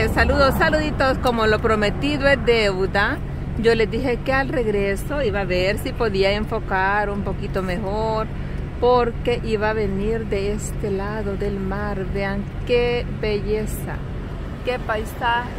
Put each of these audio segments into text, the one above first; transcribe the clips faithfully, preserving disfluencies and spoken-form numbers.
Pues saludos, saluditos, como lo prometido es deuda. Yo les dije que al regreso iba a ver si podía enfocar un poquito mejor, porque iba a venir de este lado del mar. Vean qué belleza, qué paisaje,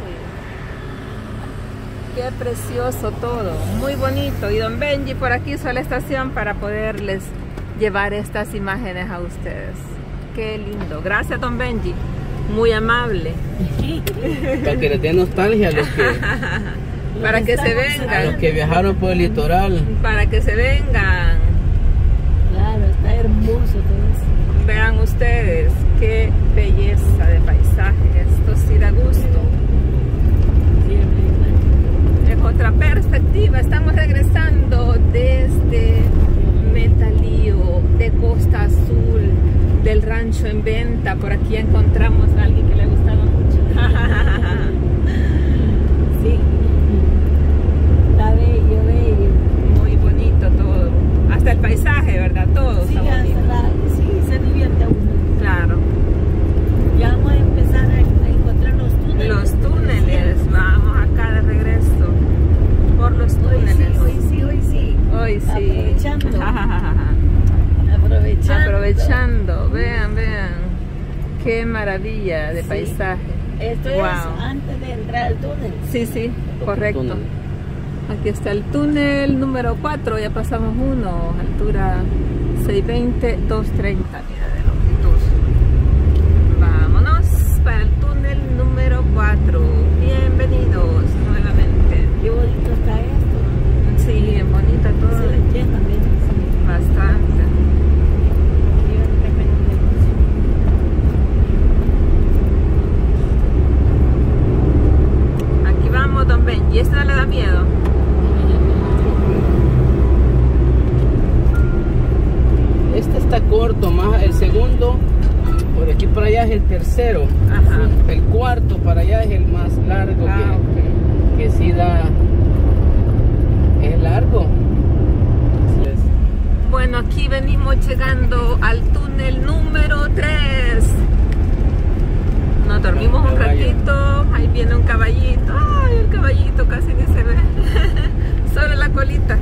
qué precioso todo, muy bonito. Y don Benji por aquí hizo la estación para poderles llevar estas imágenes a ustedes. Qué lindo, gracias don Benji, muy amable. Para que les dé nostalgia a los que para que se vengan, los que viajaron por el litoral, para que se vengan. Claro, está hermoso todo eso. Vean ustedes qué belleza de paisaje, esto sí da gusto. Es otra perspectiva. Estamos regresando desde Metalío, de Costa Azul, del rancho en venta. Por aquí encontramos a alguien que le gustaba mucho. Sí, está bello, bello. Muy bonito todo. Hasta el paisaje, ¿verdad? Todo Sí, está bonito. la, sí, se divierte uno. Claro. Ya vamos a empezar a, a encontrar los túneles. Los túneles, vamos acá de regreso por los túneles. Hoy sí, hoy sí, hoy sí. Hoy sí. Aprovechando. Aprovechando. Aprovechando, vean, vean. Qué maravilla de Sí. paisaje. Esto Wow. es antes de entrar al túnel. Sí, sí, correcto. túnel. Aquí está el túnel número cuatro, ya pasamos uno, altura seiscientos veinte, doscientos treinta, mira, de longitud. Vámonos para el túnel número cuatro. Bienvenidos nuevamente. Qué bonito está esto. Sí, bien bonita todo. Se le llena, mira. Sí. Bastante. Yo de repente le puse. Aquí vamos, don Benji. ¿Este no le da miedo? este está corto, más el segundo por aquí para allá es el tercero. Ajá. El cuarto para allá es el más largo. Ah, que, que sí da, es largo. Bueno, aquí venimos llegando al túnel número tres. Nos dormimos un ratito, ahí viene un caballito. Ay, el caballito casi ni se ve. Solo la colita.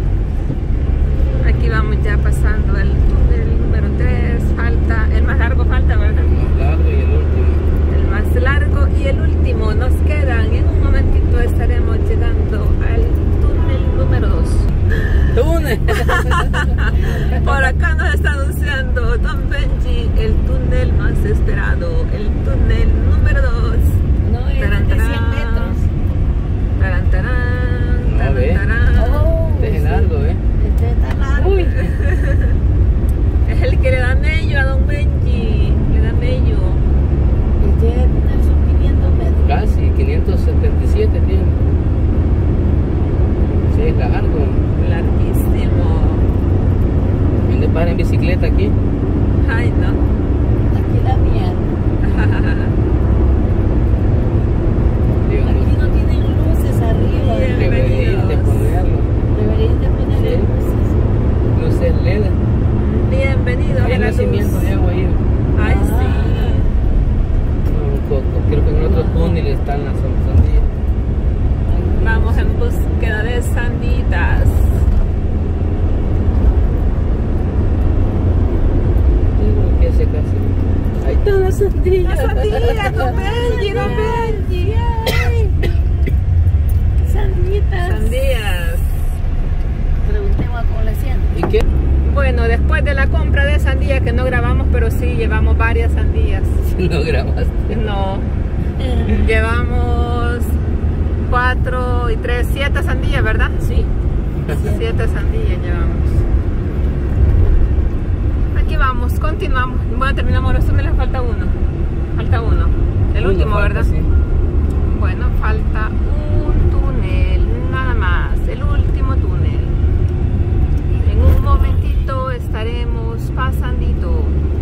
Aquí vamos ya pasando el túnel número tres. Falta, el más largo falta, ¿verdad? El más largo y el último. El más largo y el último. Nos quedan, en un momentito estaremos llegando al túnel número dos. ¡Túnel! Por acá nos está anunciando don Benji el túnel más esperado, el túnel número dos. No, es Tarán, de tarán. cien metros. Tarán, tarán, No, tarán, ve. tarán. Oh, Este es sí. largo, ¿eh? Este está largo. Uy. Es el que le da mello a don Benji, le da mello. Este túnel son quinientos metros. Casi quinientos setenta y siete tiene. Sí, es largo. Larguísimo. ¿Dónde para en bicicleta aquí? Ay, no. Aquí la mía. Digo, Aquí no tienen luces arriba. Bien. deberían de ponerlo. Deberían de ponerle Sí. luces. Luces L E D. Bienvenido a Hay la luz. nacimiento de agua ahí. Ay, sí. Un poco. Creo que en otro túnel están las sandías. Vamos en búsqueda de sanditas. Digo que hace casi. Ahí están las sandías. Las sandías, don Benji, don Benji. Ay. Sanditas. Sandías. Preguntemos a cómo le hacían. ¿Y qué? Bueno, después de la compra de sandía, que no grabamos, pero sí llevamos varias sandías. No grabaste. No, llevamos cuatro y tres, siete sandías, ¿verdad? Sí. Siete sandías llevamos. Aquí vamos, continuamos. Bueno, terminamos los túneles, falta uno. Falta uno. El Uno último, falta, ¿verdad? sí. Bueno, falta un túnel, nada más. El último túnel. En un momentito estaremos pasandito.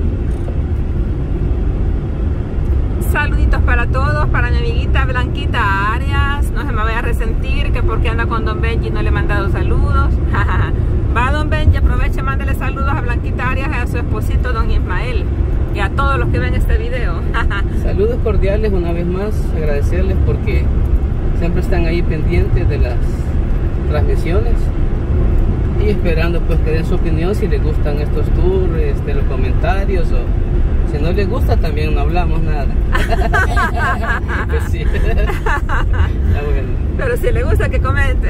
Saluditos para todos, para mi amiguita Blanquita Arias. No se me vaya a resentir que porque anda con don Benji no le he mandado saludos. Va don Benji, aproveche, mándale saludos a Blanquita Arias y a su esposito don Ismael. Y a todos los que ven este video. Saludos cordiales una vez más, agradecerles porque siempre están ahí pendientes de las transmisiones y esperando pues que den su opinión si les gustan estos tours, este, los comentarios, o si no les gusta también no hablamos nada. Pues sí. Está bueno. Pero si le gusta que comente.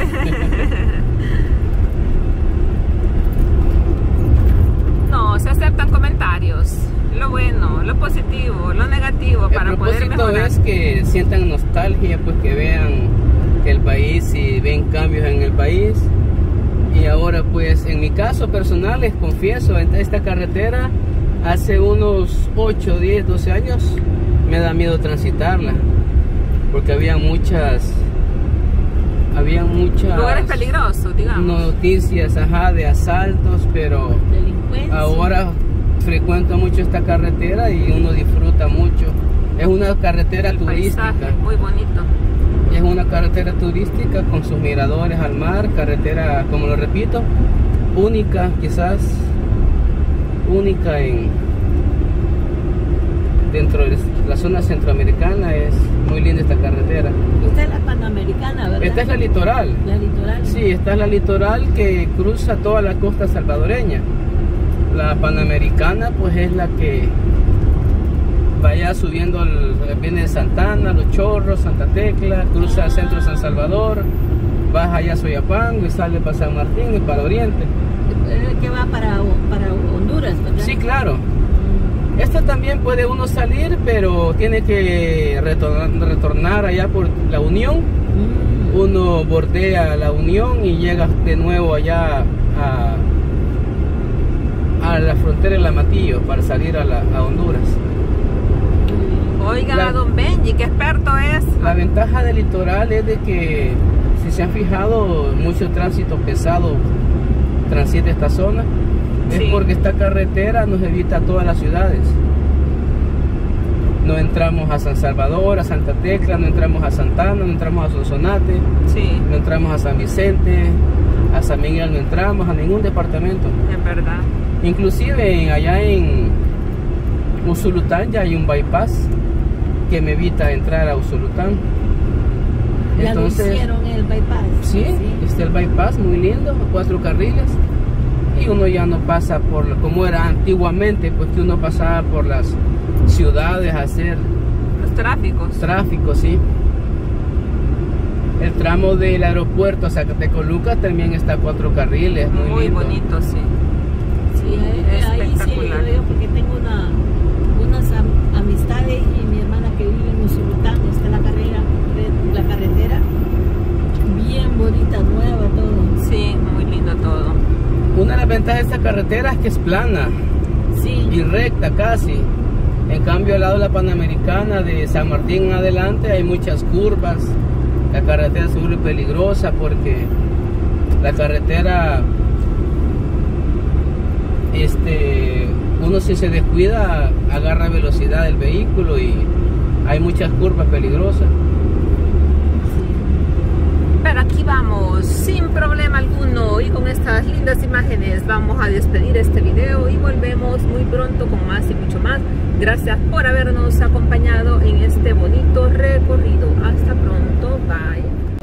No, se aceptan comentarios, lo bueno, lo positivo, lo negativo, para poder mejorar. El propósito es que sientan nostalgia, pues que vean el país y ven cambios en el país. Y ahora pues en mi caso personal les confieso, esta carretera hace unos ocho, diez, doce años me da miedo transitarla, porque había muchas había muchas lugares peligrosos, digamos, noticias, ajá, de asaltos, pero ahora frecuento mucho esta carretera y uno disfruta mucho. Es una carretera el turística, paisaje, muy bonito. es una carretera turística con sus miradores al mar, carretera, como lo repito, única, quizás única en dentro de la zona centroamericana. Es muy linda esta carretera. Esta es la Panamericana, ¿verdad? Esta es la litoral. La litoral. Sí, esta es la litoral que cruza toda la costa salvadoreña. La Panamericana pues es la que vaya subiendo, el, viene de Santana, Los Chorros, Santa Tecla, cruza ah. el centro de San Salvador, baja allá a Soyapango y sale para San Martín y para Oriente. Que va para, para Honduras, ¿verdad? Sí, claro. Esta también puede uno salir, pero tiene que retornar, retornar allá por La Unión. Mm. Uno bordea La Unión y llega de nuevo allá a, a la frontera de Lamatillo para salir a, la, a Honduras. Oiga, la, don Benji, qué experto es. La ventaja del litoral es de que, si se han fijado, mucho tránsito pesado transita esta zona. Sí. Es porque esta carretera nos evita todas las ciudades. No entramos a San Salvador, a Santa Tecla, no entramos a Santana, no entramos a Sonsonate, sí. no entramos a San Vicente, a San Miguel no entramos, a ningún departamento. Es verdad. Inclusive allá en Usulután ya hay un bypass que me evita entrar a Usulután. Ya Entonces, lo hicieron el bypass. Sí, sí, está el bypass muy lindo, cuatro carriles. Y uno ya no pasa por, como era antiguamente, pues que uno pasaba por las ciudades a hacer los tráficos. Tráfico, sí. El tramo del aeropuerto a Zacatecoluca también está a cuatro carriles, muy, muy lindo. bonito, sí. Sí, ahí, ahí sí, yo porque tengo una, unas am, amistades y mi hermana que vive en Usulután, está la carrera, la carretera, bien bonita, nueva, todo. Sí, muy lindo todo. Una de las ventajas de esta carretera es que es plana, sí, y recta casi. En cambio, al lado de la Panamericana de San Martín en adelante hay muchas curvas. La carretera es muy peligrosa porque la carretera, este, uno si se descuida agarra velocidad del vehículo y hay muchas curvas peligrosas. Pero aquí vamos sin problema alguno y con estas lindas imágenes vamos a despedir este video y volvemos muy pronto con más y mucho más. Gracias por habernos acompañado en este bonito recorrido. Hasta pronto, bye.